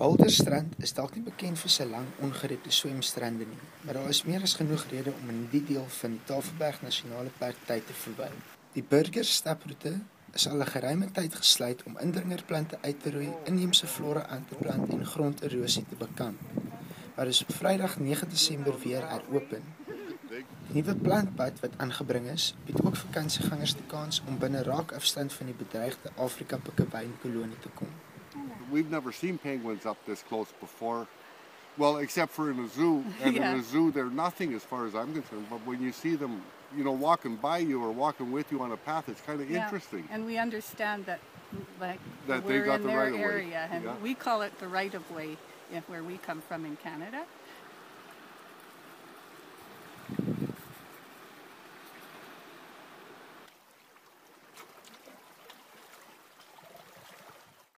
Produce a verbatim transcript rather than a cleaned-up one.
Boulderstrand is dalk nie bekend vir sy lang ongerepte swemstrande nie, maar daar is meer as genoeg rede om in die deel van die Tafelberg Nasionale Park tyd te verwyl. Die Burger staproete is al 'n geruime tyd gesluit om indringerplante uit te roei, inheemse flora aan te plant en gronderosie te bekamp. Maar is op Vrydag nege Desember weer heropen. Die nuwe plantpad wat aangebring is, bied ook vakansiegangers die kans om binne raakafstand van die bedreigde Afrika pikkewyn-kolonie te kom. We've never seen penguins up this close before. Well, except for in a zoo. And Yeah. in a zoo, they're nothing as far as I'm concerned. But when you see them, you know, walking by you or walking with you on a path, it's kind of Yeah. interesting. And we understand that, like, That they we're got in the their right of way. area, and Yeah. we call it the right of way if, where we come from in Canada.